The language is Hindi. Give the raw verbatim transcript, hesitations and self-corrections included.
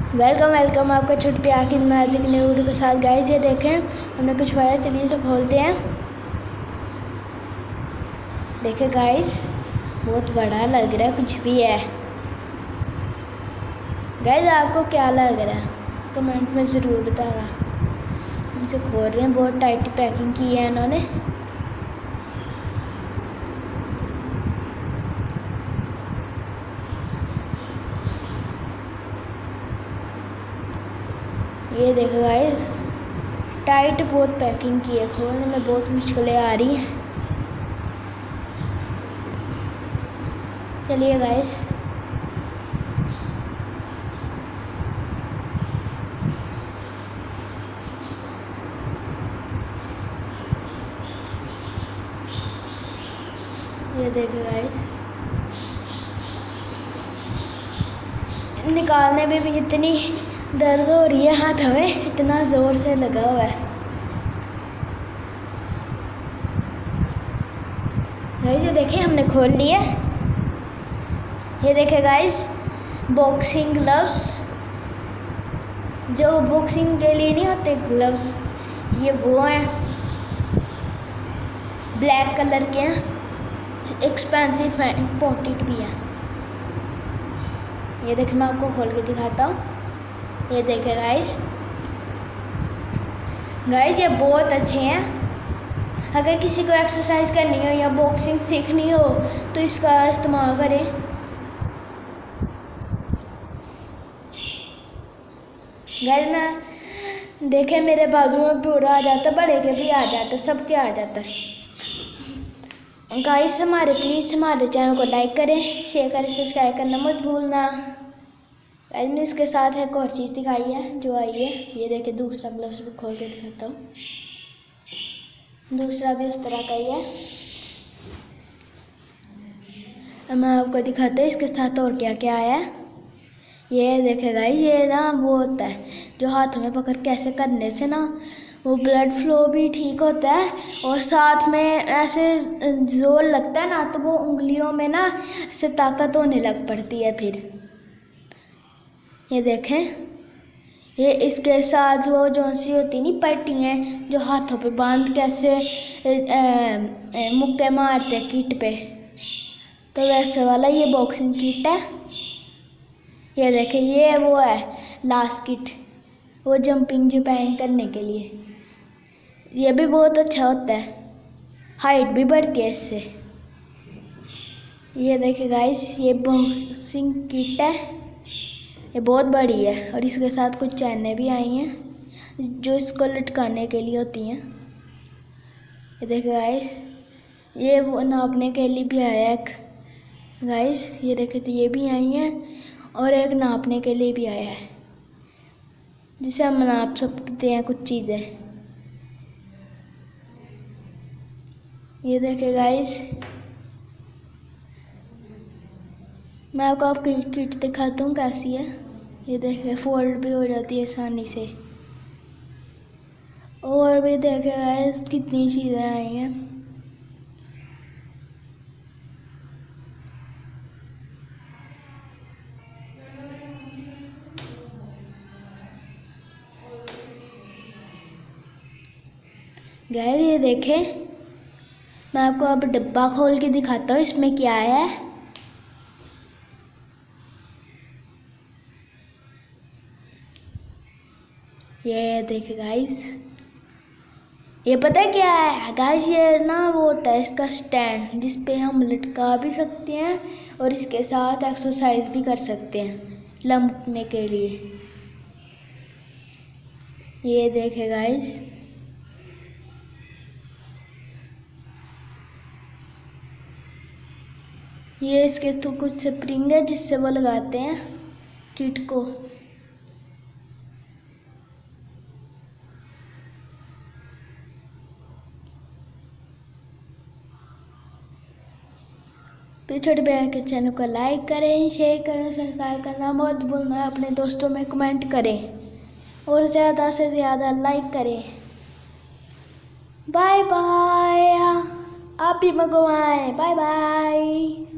वेलकम वेलकम आपका छुट्टी आखिर मैजिक न्यू वीडियो के साथ। गाइस ये देखें हमने कुछ पाया, चलिए इसे खोलते हैं। देखें गाइस बहुत बड़ा लग रहा है, कुछ भी है। गाइस आपको क्या लग रहा है कमेंट में ज़रूर बताना। हम इसे खोल रहे हैं, बहुत टाइट पैकिंग की है इन्होंने। ये देखो गाइस टाइट बहुत पैकिंग की है, खोलने में बहुत मुश्किलें आ रही हैं। चलिए गाइस ये देखो गाइस निकालने में भी इतनी दर्द हो रही है, हाथ हमें इतना ज़ोर से लगा हुआ है। गाइस ये देखें हमने खोल लिया। ये देखें गाइस बॉक्सिंग ग्लव्स, जो बॉक्सिंग के लिए नहीं होते ग्लव्स, ये वो हैं, ब्लैक कलर के हैं, एक्सपेंसिव है, इम्पोर्टेड भी है। ये देखें मैं आपको खोल के दिखाता हूँ। ये देखें गाइस गाइस ये बहुत अच्छे हैं। अगर किसी को एक्सरसाइज करनी हो या बॉक्सिंग सीखनी हो तो इसका इस्तेमाल करें। गाइस मैं देखें मेरे बाजू में पूरा आ जाता, बड़े के भी आ जाता, सबके आ जाता है। गाइस हमारे प्लीज़ हमारे चैनल को लाइक करें, शेयर करें, सब्सक्राइब करना मत भूलना। मैंने इसके साथ एक और चीज़ दिखाई है जो आई है। ये देखिए दूसरा ग्लव्स भी खोल के दिखाता हूँ, दूसरा भी उस तरह का ही है। अब मैं आपको दिखाता हूँ इसके साथ और क्या क्या आया है। ये देखे गाइस ये ना वो होता है जो हाथ में पकड़ के ऐसे करने से ना वो ब्लड फ्लो भी ठीक होता है, और साथ में ऐसे जोर लगता है ना तो वो उंगलियों में ना ऐसे ताकत होने लग पड़ती है। फिर ये देखें ये इसके साथ वो जो सी होती नहीं पट्टी हैं जो हाथों पे बांध के ऐसे मुक्के मारते हैं किट पे, तो वैसे वाला ये बॉक्सिंग किट है। ये देखें ये वो है लास्ट किट, वो जंपिंग जपैंग करने के लिए। ये भी बहुत अच्छा होता है, हाइट भी बढ़ती है इससे। ये देखें गाइस ये बॉक्सिंग किट है, ये बहुत बड़ी है, और इसके साथ कुछ चैनें भी आई हैं जो इसको लटकाने के लिए होती हैं। ये देखो गाइस ये वो नापने के लिए भी आया एक गाइस, ये देखे तो ये भी आई हैं, और एक नापने के लिए भी आया है जिसे हम नाप सकते हैं कुछ चीज़ें। ये देखे गाइस मैं आपको आपकी किट दिखाता हूँ कैसी है। ये देखे फोल्ड भी हो जाती है आसानी से, और भी देखे गाइस कितनी चीज़ें आई हैं। गाइस ये देखें मैं आपको अब डब्बा खोल के दिखाता हूँ इसमें क्या है। ये देखिए गाइस ये पता है क्या है गाइस, ये ना वो होता है इसका स्टैंड जिस पे हम लटका भी सकते हैं और इसके साथ एक्सरसाइज भी कर सकते हैं लंबने के लिए। ये देखिए गाइस ये इसके तो कुछ स्प्रिंग है जिससे वो लगाते हैं किट को। छोटे बहन के चैनल को लाइक करें, शेयर करें, सब्सक्राइब करना मत भूलना। अपने दोस्तों में कमेंट करें और ज़्यादा से ज़्यादा लाइक करें। बाय बाय, आप भी मंगवाएं। Bye bye.